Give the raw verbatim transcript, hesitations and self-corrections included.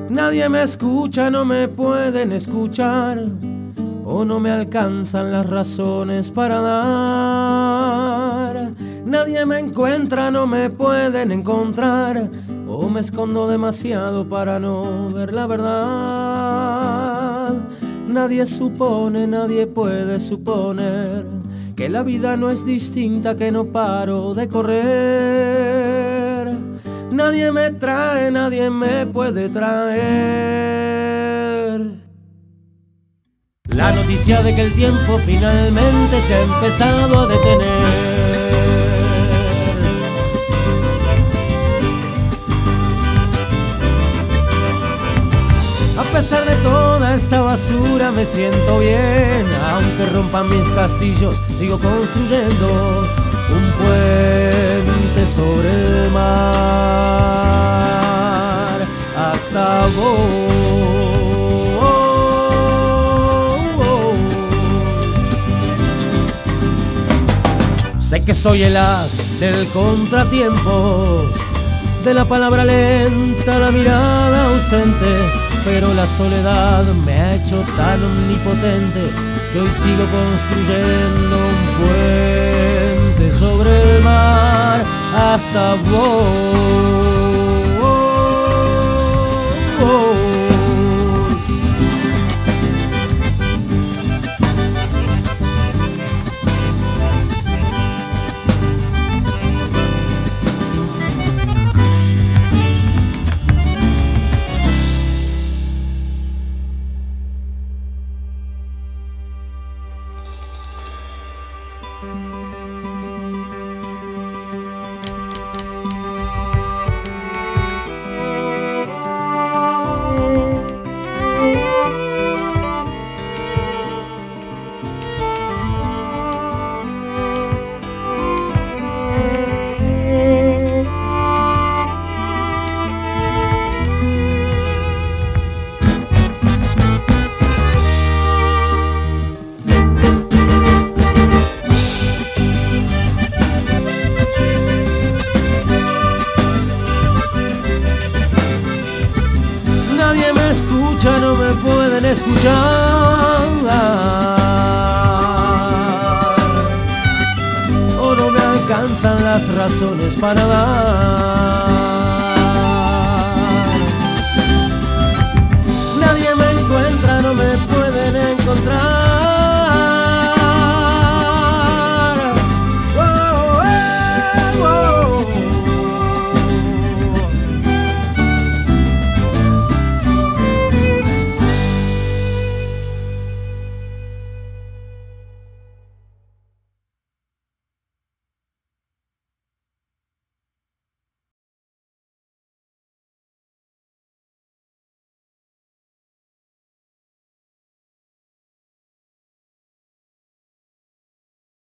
Nadie me escucha, no me pueden escuchar, o no me alcanzan las razones para dar. Nadie me encuentra, no me pueden encontrar, o me escondo demasiado para no ver la verdad. Nadie supone, nadie puede suponer que la vida no es distinta, que no paro de correr. Nadie me trae, nadie me puede traer la noticia de que el tiempo finalmente se ha empezado a detener. A pesar de toda esta basura me siento bien, aunque rompan mis castillos sigo construyendo un puente sobre el mar hasta vos. Sé que soy el as del contratiempo, de la palabra lenta, la mirada ausente, pero la soledad me ha hecho tan omnipotente que hoy sigo construyendo un puente sobre el mar hasta vos. Nadie me escucha, no me pueden escuchar, o no me alcanzan las razones para dar.